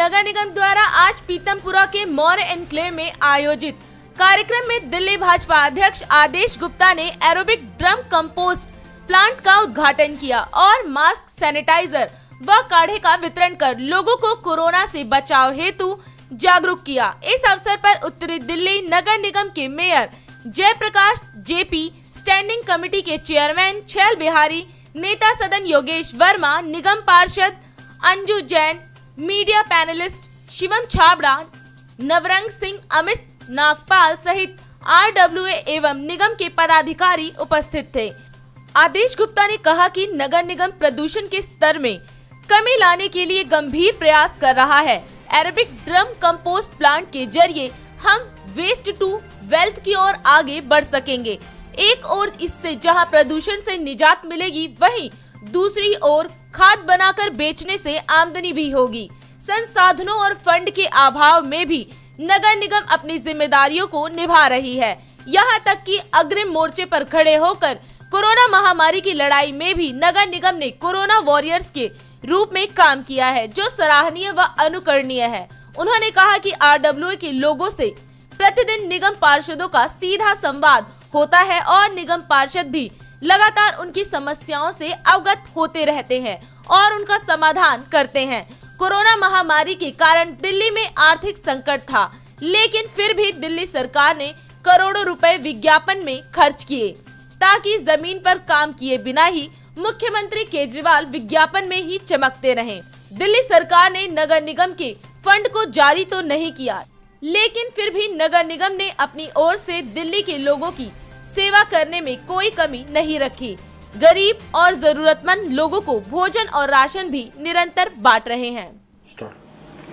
नगर निगम द्वारा आज पीतमपुरा के मौर्य एन्क्लेव में आयोजित कार्यक्रम में दिल्ली भाजपा अध्यक्ष आदेश गुप्ता ने एरोबिक ड्रम कंपोस्ट प्लांट का उद्घाटन किया और मास्क, सैनिटाइजर व काढ़े का वितरण कर लोगों को कोरोना से बचाव हेतु जागरूक किया। इस अवसर पर उत्तरी दिल्ली नगर निगम के mayor Jaiprakash JP, standing committee के चेयरमैन छैल बिहारी, नेता सदन योगेश वर्मा, निगम पार्षद अंजू जैन, मीडिया पैनलिस्ट शिवम छाबड़ा, नवरंग सिंह, अमित नागपाल सहित RWA एवं निगम के पदाधिकारी उपस्थित थे। आदेश गुप्ता ने कहा कि नगर निगम प्रदूषण के स्तर में कमी लाने के लिए गंभीर प्रयास कर रहा है। एरोबिक ड्रम कंपोस्ट प्लांट के जरिए हम वेस्ट टू वेल्थ की ओर आगे बढ़ सकेंगे। एक ओर इससे जहां प्रदूषण से निजात मिलेगी, वहीं दूसरी ओर खाद बनाकर बेचने से आमदनी भी होगी। संसाधनों और फंड के अभाव में भी नगर निगम अपनी जिम्मेदारियों को निभा रही है। यहां तक कि अग्रिम मोर्चे पर खड़े होकर कोरोना महामारी की लड़ाई में भी नगर निगम ने कोरोना वॉरियर्स के रूप में काम किया है, जो सराहनीय व अनुकरणीय है। उन्होंने कहा कि RWA के लोगों से प्रतिदिन निगम पार्षदों का सीधा संवाद होता है और निगम पार्षद भी लगातार उनकी समस्याओं से अवगत होते रहते हैं और उनका समाधान करते हैं। कोरोना महामारी के कारण दिल्ली में आर्थिक संकट था, लेकिन फिर भी दिल्ली सरकार ने करोड़ों रुपए विज्ञापन में खर्च किए ताकि जमीन पर काम किए बिना ही मुख्यमंत्री केजरीवाल विज्ञापन में ही चमकते रहें। दिल्ली सरकार ने नगर निगम के फंड को जारी तो नहीं किया, लेकिन फिर भी नगर निगम ने अपनी ओर से दिल्ली के लोगों की सेवा करने में कोई कमी नहीं रखी। गरीब और जरूरतमंद लोगों को भोजन और राशन भी निरंतर बांट रहे हैं।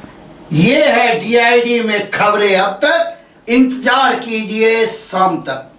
ये है DID में खबरें अब तक। इंतजार कीजिए शाम तक।